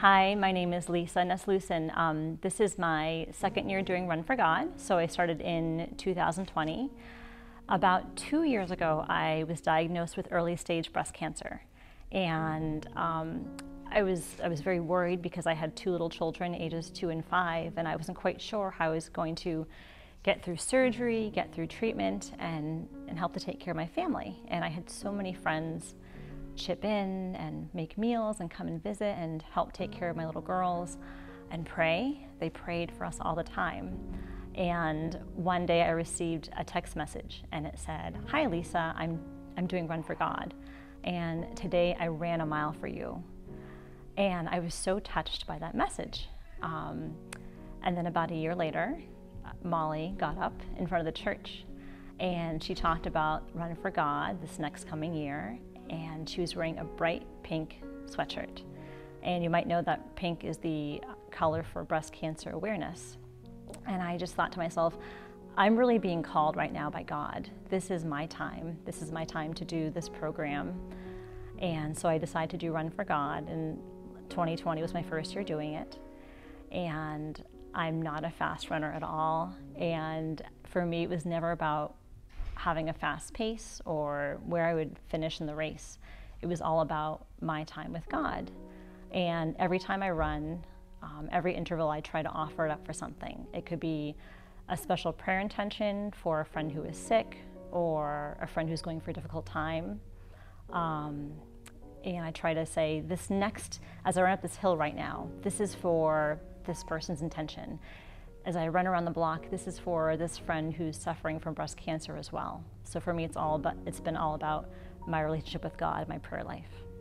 Hi, my name is Lisa Neslucin. This is my second year doing Run for God, so I started in 2020. About 2 years ago, I was diagnosed with early stage breast cancer, and I was very worried because I had two little children, ages 2 and 5, and I wasn't quite sure how I was going to get through surgery, get through treatment, and help to take care of my family. And I had so many friends chip in and make meals and come and visit and help take care of my little girls and pray. They prayed for us all the time. And one day I received a text message and it said, "Hi Lisa, I'm doing Run for God, and today I ran a mile for you." And I was so touched by that message. And then about a year later, Molly got up in front of the church and she talked about Run for God this next coming year, and she was wearing a bright pink sweatshirt. And you might know that pink is the color for breast cancer awareness. And I just thought to myself, I'm really being called right now by God. This is my time. This is my time to do this program. And so I decided to do Run for God, and 2020 was my first year doing it. And I'm not a fast runner at all. And for me, it was never about having a fast pace or where I would finish in the race. It was all about my time with God. And every time I run, every interval I try to offer it up for something. It could be a special prayer intention for a friend who is sick or a friend who's going through a difficult time. And I try to say, this next, as I run up this hill right now, this is for this person's intention. As I run around the block, this is for this friend who's suffering from breast cancer as well. So for me, it's been all about my relationship with God, my prayer life.